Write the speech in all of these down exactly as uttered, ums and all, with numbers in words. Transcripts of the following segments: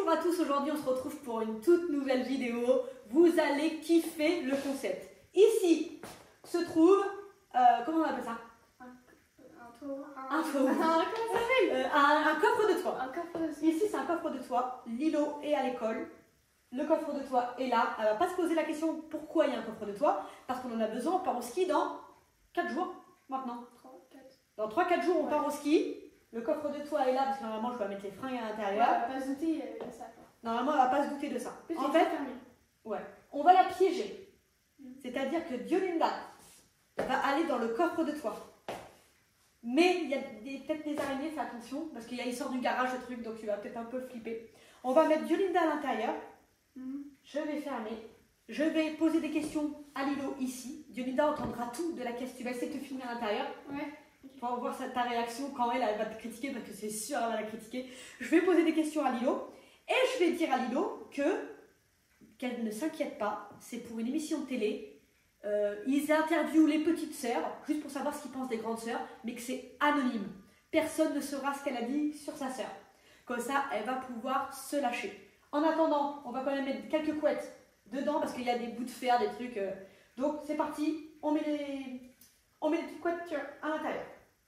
à tous, aujourd'hui on se retrouve pour une toute nouvelle vidéo. Vous allez kiffer le concept. Ici se trouve, euh, comment on appelle ça? Un, un toit. Un, un, toit. Un, comment ça s'appelle euh, un, un coffre de toit. Un coffre de toit. Ici c'est un coffre de toit. Lilo est à l'école. Le coffre de toit est là. Elle va pas se poser la question pourquoi il y a un coffre de toit. Parce qu'on en a besoin, on part au ski dans quatre jours maintenant. trois, quatre. Dans trois quatre jours on Ouais. part au ski. Le coffre de toit est là parce que normalement je dois mettre les fringues à l'intérieur. Ouais, elle va pas se douter euh, de ça. Quoi. Normalement elle va pas se douter de ça. Peut-être En fait, fermé. ouais, on va la piéger. Mm. C'est-à-dire que Diolinda va aller dans le coffre de toit. Mais il y a peut-être des araignées, fais attention, parce qu'il sort du garage le truc, donc tu vas peut-être un peu flipper. On va mettre Diolinda à l'intérieur. Mm. Je vais fermer. Je vais poser des questions à Lilo ici. Diolinda entendra tout de la question. Tu vas essayer de te filmer à l'intérieur. Ouais. Pour voir ta réaction quand elle, elle va te critiquer, parce que c'est sûr elle va la critiquer. Je vais poser des questions à Lilo. Et je vais dire à Lilo que qu'elle ne s'inquiète pas. C'est pour une émission de télé. Euh, ils interviewent les petites sœurs, juste pour savoir ce qu'ils pensent des grandes sœurs, mais que c'est anonyme. Personne ne saura ce qu'elle a dit sur sa sœur. Comme ça, elle va pouvoir se lâcher. En attendant, on va quand même mettre quelques couettes dedans, parce qu'il y a des bouts de fer, des trucs. Euh... Donc, c'est parti. On met les, on met les petites couettes à l'intérieur.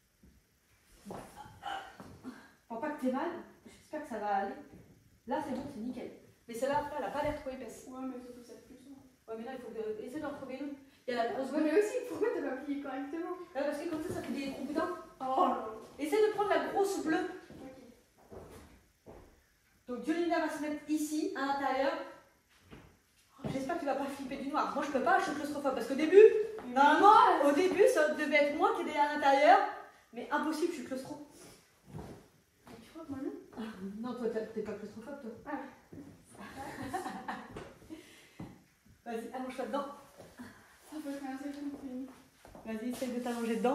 Pour pas que t'aies mal, j'espère que ça va aller. Là, c'est bon, c'est nickel. Mais celle-là, après, elle a pas l'air trop épaisse. Ouais, mais il faut que ça plus souvent. Ouais, mais là, il faut que... essayer d'en trouver une. Il y a la grosse Ouais, mais aussi, pourquoi t'as pas plié correctement? Ouais, parce que comme ça, ça fait des gros boudins. Oh là. Essaye de prendre la grosse bleue. Ok. Donc, Diolinda va se mettre ici, à l'intérieur. J'espère que tu vas pas flipper du noir. Moi, je peux pas, je suis claustrophobe. Parce qu'au début, normalement, au début, ça devait être moi qui étais à l'intérieur. Mais impossible, je suis claustro. Tu crois que moi non? Ah, non, toi, t'es pas claustrophobe, toi. Ah. Vas-y, allonge-toi dedans. Ça peut faire un seul coup. Vas-y, essaye de t'allonger dedans.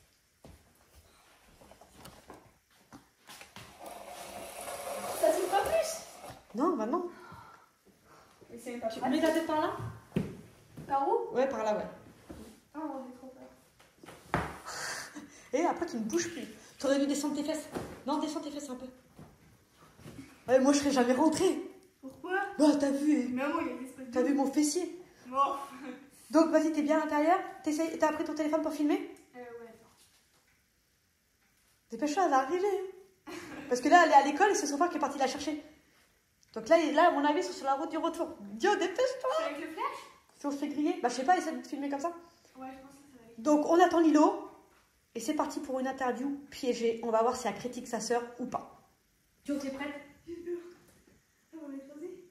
Ça s'ouvre pas plus? Non, bah non. Mais c'est pas Tu pratique. mets ta tête par là? Par où? Ouais, par là, ouais. Oh, j'ai trop peur. Et après, tu ne bouges plus. Tu aurais dû descendre tes fesses. Non, descends tes fesses un peu. Ouais, moi, je serais jamais rentrée. Pourquoi? Bah, t'as vu, Mais moi, il y a des espèces de. t'as vu mon fessier. Bon. Donc, vas-y, t'es bien à l'intérieur. T'as pris ton téléphone pour filmer? Euh, ouais, attends. Dépêche-toi, elle va arriver. hein. Parce que là, elle est à l'école et c'est son frère qui est parti la chercher. Donc là, là, à mon avis, ils sont sur la route du retour. Dio, dépêche-toi. C'est avec le flash? Si on se fait griller, bah, je sais pas, essaie de te filmer comme ça. Ouais, je pense que ça va aller. Donc, on attend Lilo. Et c'est parti pour une interview piégée. On va voir si elle critique sa sœur ou pas. Dio, t'es prête? J'ai peur. Ça va m'écraser.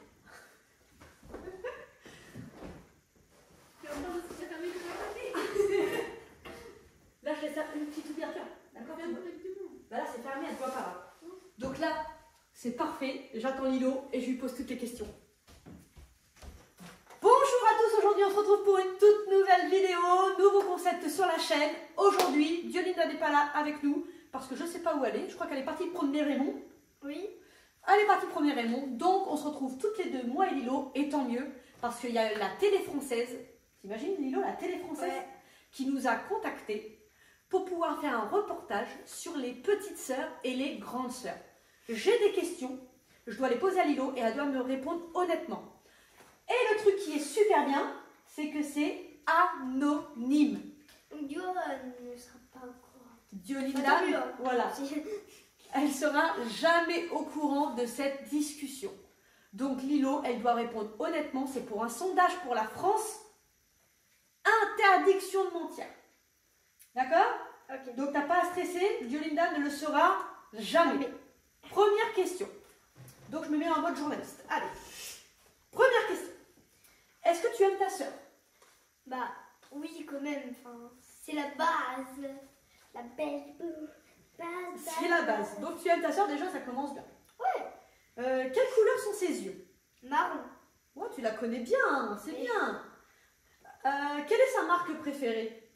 J'ai peur de se faire fermer tout Là, je laisse une petite ouverture. D'accord? Bah là, c'est fermé, elle ne voit pas là. Donc là, c'est parfait. J'attends Lilo et je lui pose toutes les questions. Bonjour à tous, aujourd'hui on se retrouve pour une toute nouvelle vidéo, nouveau concept sur la chaîne. Aujourd'hui, Diolinda n'est pas là avec nous parce que je ne sais pas où elle est. Je crois qu'elle est partie promener Raymond. Oui. Elle est partie promener Raymond, donc on se retrouve toutes les deux, moi et Lilo, et tant mieux, parce qu'il y a la télé française, t'imagines Lilo, la télé française, Ouais. qui nous a contactés pour pouvoir faire un reportage sur les petites sœurs et les grandes sœurs. J'ai des questions, je dois les poser à Lilo et elle doit me répondre honnêtement. Et le truc qui est super bien, c'est que c'est anonyme. Dio euh, ne sera pas au courant. Diolinda, Bah, tant mieux, hein. voilà. Si- Elle sera jamais au courant de cette discussion. Donc Lilo, elle doit répondre honnêtement, c'est pour un sondage pour la France. Interdiction de mentir. D'accord? Ok. Donc t'as pas à stresser, Diolinda ne le sera jamais. Première question. Donc je me mets en mode journaliste. Allez. Première question. Est-ce que tu aimes ta sœur? Bah oui, quand même. Enfin, c'est la base. La belle base. C'est la base. Donc tu aimes ta sœur, déjà ça commence bien. Ouais. Euh, quelle couleur sont ses yeux? Marron. Ouais, tu la connais bien, c'est Oui. bien. Euh, quelle est sa marque préférée?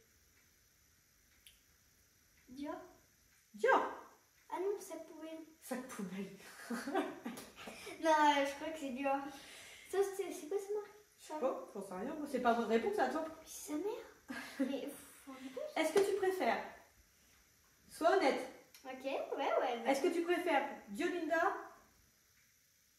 Dio. Dior. Ah non, ça pouvait. Sac poubelle. Non, euh, je crois que c'est Dio. Ça, c'est c'est quoi sa marque? Je sais pas, j'en sais rien. C'est pas votre réponse à toi. C'est sa mère. Mais. faut- Est-ce que tu préfères? Sois honnête. Ok, ouais, ouais. Est-ce que tu préfères Diolinda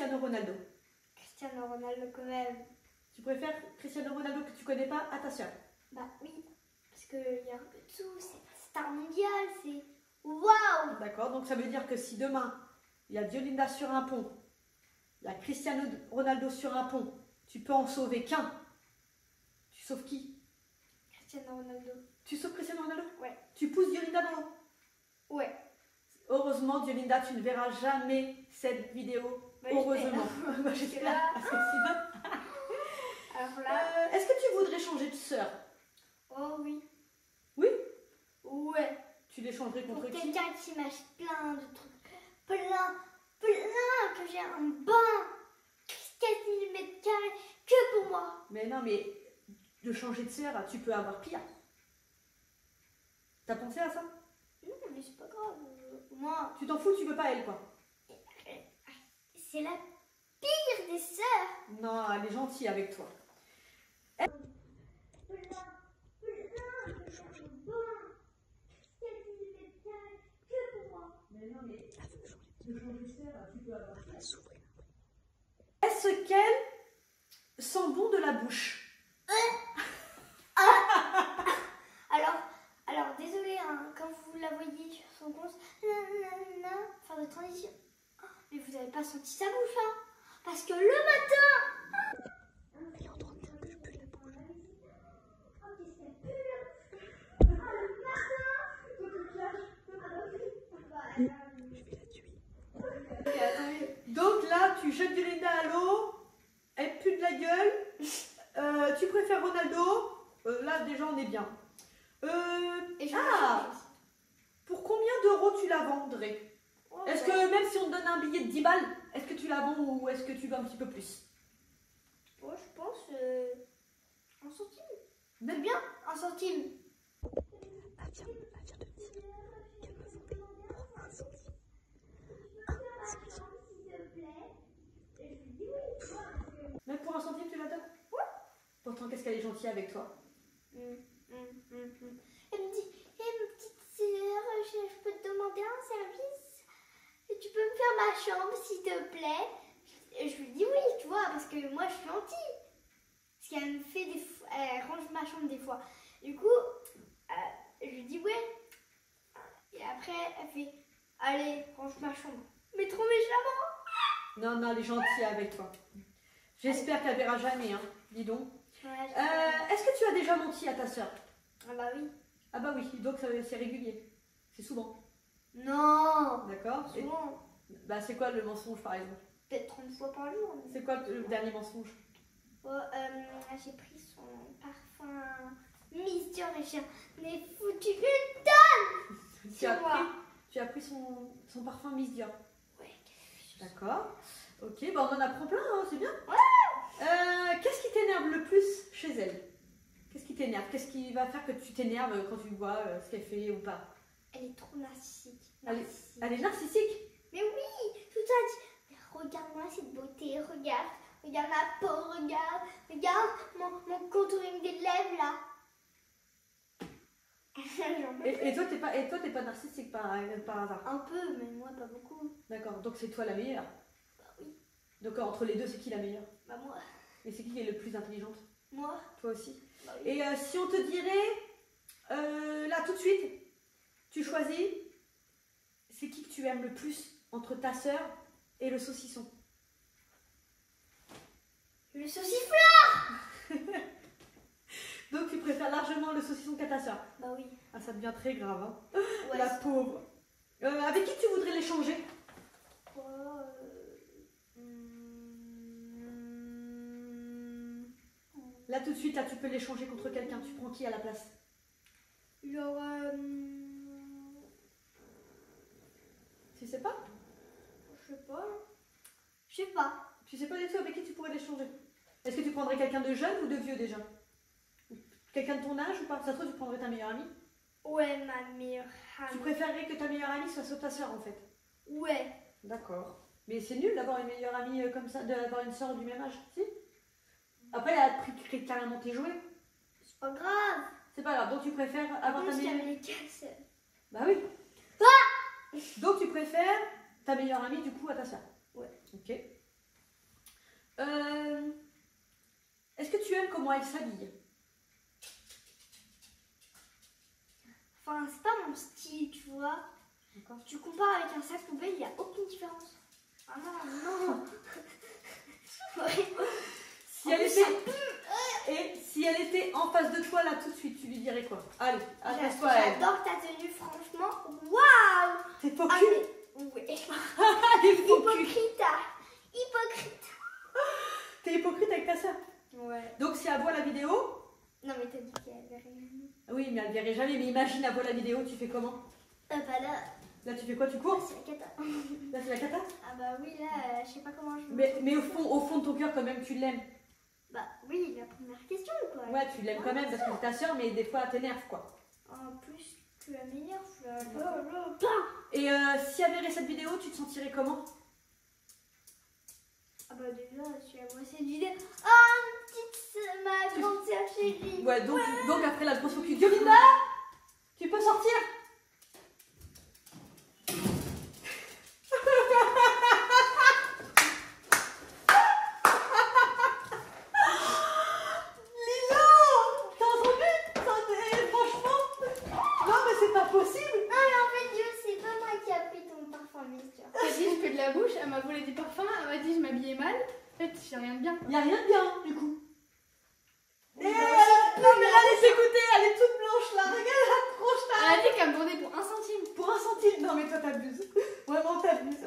Cristiano Ronaldo? Cristiano Ronaldo quand même. Tu préfères Cristiano Ronaldo que tu connais pas à ta sœur? Bah oui, parce qu'il y a un peu de tout, c'est une star mondiale, c'est waouh. D'accord, donc ça veut dire que si demain, il y a Diolinda sur un pont, il y a Cristiano Ronaldo sur un pont, tu peux en sauver qu'un. Tu sauves qui? Cristiano Ronaldo. Tu sauves Cristiano Ronaldo? Ouais. Tu pousses Diolinda dans l'eau? Ouais. Heureusement, Diolinda, tu ne verras jamais cette vidéo. Bah, Heureusement. j'espère. Bah, j'espère. Là. Parce que sinon- Alors là. Euh, Est-ce que tu voudrais changer de sœur? Oh oui. Oui. Ouais. Tu les changerais Pour contre qui? quelqu'un qui m'achète plein de trucs. Plein, plein, que j'ai un bain. quatre mille mètres carrés que pour moi. Mais non, mais de changer de sœur, tu peux avoir pire. T'as pensé à ça? Non, mais c'est pas grave. euh, Moi, Tu t'en fous, tu veux pas elle, quoi. c'est la pire des sœurs. Non, elle est gentille avec toi. Plein, plein, que j'ai un bain. quatre mille mètres carrés que pour moi. Mais non, mais de changer de sœur, tu peux avoir pire. Est-ce qu'elle sent bon de la bouche? Alors, alors désolé, hein, quand vous la voyez sur son compte, nanana, faire de transition. Oh, mais vous n'avez pas senti sa bouche, hein? Parce que le matin. Elle est en train de faire du pull. Oh, qu'est-ce qu'elle pue? Ah, le matin. Je vais la tuer. Donc là, tu jettes Diolinda à l'eau, elle pue de la gueule. Euh, tu préfères Ronaldo? Euh, Là, déjà, on est bien. Euh, Et je ah, vais pour combien d'euros tu la vendrais? oh, Est-ce ouais. que même si on te donne un billet de dix balles, est-ce que tu la vends ou est-ce que tu veux un petit peu plus? Moi, je pense euh, un centime. Même Bien, un centime. Elle vient, elle vient de me dire qu'elle me vendait pour un centime. Même pour un centime, tu la donnes? Ouais. Pourtant, qu'est-ce qu'elle est gentille avec toi? Mm, mm, mm, mm. Elle me dit, hé ma petite sœur, je, je peux te demander un service? Et tu peux me faire ma chambre s'il te plaît? Et je lui dis oui, tu vois, parce que moi je suis gentille. Parce qu'elle me fait des fois, elle range ma chambre des fois. Du coup, euh, je lui dis ouais. Et après, elle fait, allez, range ma chambre. Mais trop méchamment. Non, non, elle est gentille avec toi. J'espère qu'elle verra jamais, hein. Dis donc. Ouais, je- Euh, Est-ce que tu as déjà menti à ta sœur? Ah bah oui. Ah bah oui, donc ça- c'est régulier. C'est souvent. Non. D'accord? Et- Souvent, Bah c'est quoi le mensonge par exemple? peut-être trente fois par jour. mais- C'est quoi le dernier mensonge? Oh, euh, j'ai pris son parfum Miss Dior et j'en ai foutu une tonne. Tu C'est as moi. pris, tu as pris son, son parfum Miss Dior. Ouais. D'accord. Ok, bah on en apprend plein, hein, c'est bien. Ouais. Euh, Qu'est-ce qui t'énerve le plus chez elle? Qu'est-ce qui t'énerve? Qu'est-ce qui va faire que tu t'énerves quand tu vois euh, ce qu'elle fait ou pas? Elle est trop narcissique. Elle est- Narcissique. Elle est narcissique. Mais oui, tout ça dit. Mais regarde-moi cette beauté, regarde. Regarde ma peau, regarde. Regarde mon, mon contouring des lèvres là. J'en peux Et, plus. et toi, t'es pas, et toi, t'es pas narcissique par, par hasard. Un peu, mais moi pas beaucoup. D'accord, donc c'est toi la meilleure. Bah oui, Donc entre les deux, c'est qui la meilleure? bah moi. Et c'est qui qui est le plus intelligente? Moi, Toi aussi. bah oui. Et euh, si on te dirait, euh, là tout de suite, tu choisis, c'est qui que tu aimes le plus entre ta sœur et le saucisson? Le saucifleur. Donc tu préfères largement le saucisson qu'à ta sœur. Bah oui. Ah, ça devient très grave, hein. Ouais, La pauvre. Euh, avec qui tu voudrais l'échanger? quoi, euh, hmm, Là tout de suite, là tu peux l'échanger contre quelqu'un. Tu prends qui à la place? genre, euh, Tu sais pas? je sais pas. Je sais pas. Tu sais pas du tout avec qui tu pourrais l'échanger? Est-ce que tu prendrais quelqu'un de jeune ou de vieux déjà? Quelqu'un de ton âge ou pas? Ça se trouve, tu prendrais ta meilleure amie? Ouais, ma meilleure Tu amie. préférerais que ta meilleure amie soit ta sœur en fait? Ouais. D'accord. Mais c'est nul d'avoir une meilleure amie euh, comme ça, d'avoir une sœur du même âge, si? Après, elle a pris carrément tes jouets. C'est pas grave. C'est pas grave, donc tu préfères avoir En ta plus, il y meilleure... avait les casses. Bah oui. Donc tu préfères ta meilleure amie du coup à ta sœur? Ouais. Ok. comment elle s'habille. Enfin, c'est pas mon style, tu vois. D'accord. Tu compares avec un sac poubelle, il n'y a aucune différence. Ah non, non. Ouais. Si elle était... Et si elle était en face de toi là tout de suite, tu lui dirais quoi? Allez, adresse-toi à elle. J'adore ta tenue, franchement. Waouh! T'es faux Ah, cul. mais... Ouais. T'es faux cul. Hypocrite. Hypocrite. T'es hypocrite avec ta soeur. Ouais. Donc si elle voit la vidéo... Non, mais t'as dit qu'elle verrait rien. Oui, mais elle verrait jamais. Mais imagine, elle voit la vidéo, tu fais comment? Ah bah là, Là, tu fais quoi? Tu cours? c'est la cata. Là, c'est la cata? Ah bah oui, là, euh, je sais pas comment je... Mais, mais au, fond, au fond de ton cœur, quand même, tu l'aimes. Bah oui, la première question, quoi. Ouais, tu l'aimes quand même parce que c'est ta soeur, mais des fois, elle t'énerve, quoi. En plus que la meilleure, là, là, là, là. Et euh, si elle verrait cette vidéo, tu te sentirais comment? Ah bah déjà, tu as moi séduite. Oh, petite sœur, ma grande sœur chérie. Ouais, donc, donc après la grosse faux cul. Diolinda, tu peux sortir? La bouche, elle m'a volé du parfum, elle m'a dit je m'habillais mal. En fait, j'ai rien de bien. Il n'y a rien de bien, du coup. Et elle, non, mais allez s'écouter, elle est toute blanche là. Regarde la tronche là. Elle a dit qu'elle me vendait pour un centime. Pour un centime. Non, mais toi, t'abuses. Vraiment, t'abuses.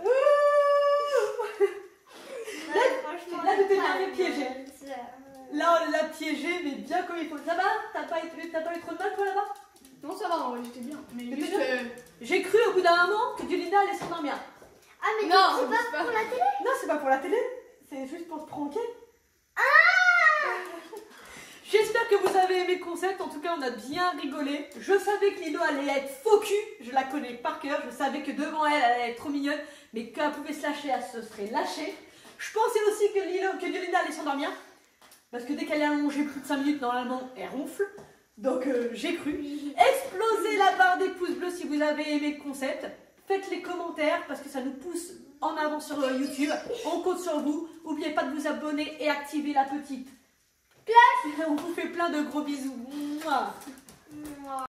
Là, franchement, là, tu t'es c'est bien pas fait piéger. mal, ça. Là, on l'a piégée, mais bien comme il faut. Ça va? T'as pas, eu- t'as pas eu trop de mal, toi, là-bas? Non, ça va, en vrai, j'étais bien. Mais T'étais juste. bien euh, J'ai cru au bout d'un moment que Diolinda allait s'endormir. Ah, mais Non, c'est abuse pas pas. pour la télé? Non, c'est pas pour la télé. C'est juste pour te pranker. Ah! J'espère que vous avez aimé le concept. En tout cas, on a bien rigolé. Je savais que Lilo allait être faux cul. Je la connais par cœur. Je savais que devant elle, elle allait être trop mignonne. Mais qu'elle pouvait se lâcher, elle se serait lâchée. Je pensais aussi que, Lilo, que Diolinda allait s'endormir. Parce que dès qu'elle est allongée plus de cinq minutes, normalement, elle ronfle. Donc, euh, j'ai cru. Explosez la barre des pouces bleus si vous avez aimé le concept. Faites les commentaires parce que ça nous pousse en avant sur euh, YouTube. On compte sur vous. N'oubliez pas de vous abonner et activer la petite cloche. On vous fait plein de gros bisous. Mouah. Mouah.